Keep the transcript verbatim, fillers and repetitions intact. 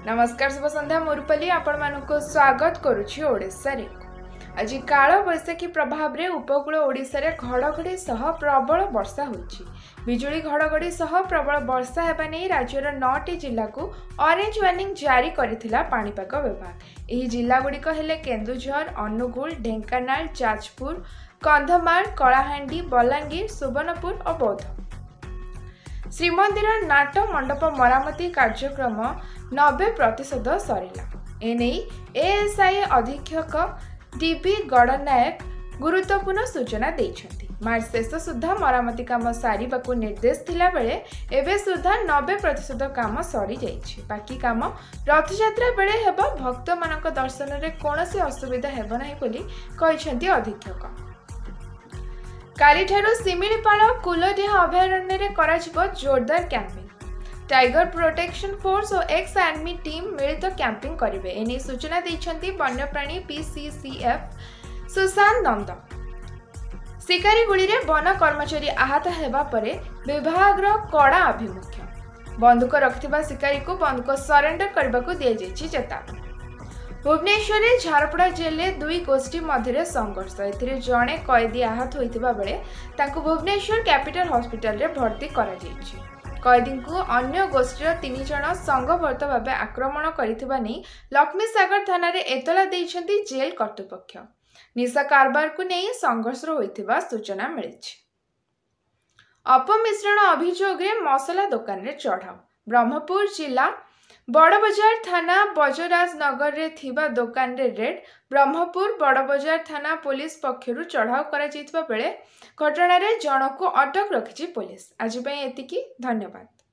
नमस्कार शुभ संध्या मुरपली आपण मानको स्वागत करुछि ओडिसा रे। आज काल बैशाखी प्रभाव रे उपकूल ओडिसा रे घड़घड़ी सह प्रबल वर्षा होछि। बिजुली घड़घड़ी सह प्रबल वर्षा हेबा नै राज्यर नौटी जिल्ला को ऑरेंज वार्निंग जारी करिथिला पाणीपाग विभाग। एही जिल्ला गुड़िक हेले केन्दुझर, अनुगुल, ढेंकानाल, जाजपुर, कंधमाल, कलाहांडी, बलांगीर, सुवर्णपुर और बौद्ध। श्रीमंदिर नाट मंडप मरामती कार्यक्रम नब्बे प्रतिशत सरिला। एने एएसआई अधीक्षक डीबी गणनायक गुरुत्वपूर्ण सूचना देइछंती। मार्च शेष सुधा मरामती काम सारिबाकू निर्देश थिला बेले एबे सुधा नब्बे प्रतिशत काम सरी जाइछि। बाकी काम रथयात्रा बेले हेबो। भक्त मानक दर्शन रे कोनोसी असुविधा हेबो नाही बोली कहिछंती अधीक्षक। कालीठारू सिमिलीपाल कुलडीहा अभयारण्य रे कराजिबो जोरदार कैंपिंग। टाइगर प्रोटेक्शन फोर्स और एक्स आर्मी टीम मिलित तो कैंपिंग करेंगे। एने सूचना देइछंती वन्यप्राणी पीसीसीएफ सुशांत नंद। शिकारी गुड़ी रे वन कर्मचारी आहत हेबा परे विभाग रो कड़ा अभिमुख्य। बंदूक रखिथिबा शिकारी को बंदूक सरेंडर करबा को दिया जायछि चेतावनी। भुवनेश्वर रे झारपड़ा जेल रे दुई गोष्ठी मध्य संघर्ष। एथिरे जणे कैदी आहत होइथिबा बेले तांको भुवनेश्वर कैपिटल हॉस्पिटल रे भर्ती करा जायछि। कैदी को अन्य गोष्ठीर तीन जन संघबद्ध भाव आक्रमण करिथिबा नै लक्ष्मीसागर थाना रे एतला देइछंती जेल कर्तृपक्ष। निशा कारबार को नै संघर्ष होइथिबा सूचना मिलिछि। अपमिश्रण अभियोग रे मसला दुकान रे चढ़ाऊ। ब्रह्मपुर जिला बड़बजार थाना बजराज नगर रे थिबा दुकान रे रेड। ब्रह्मपुर बड़बजार थाना पुलिस पक्षरु चढ़ाऊ करा जैतबा बेले घटना रे जणको अटक रखिछि पुलिस। आज पई एतिकी, धन्यवाद।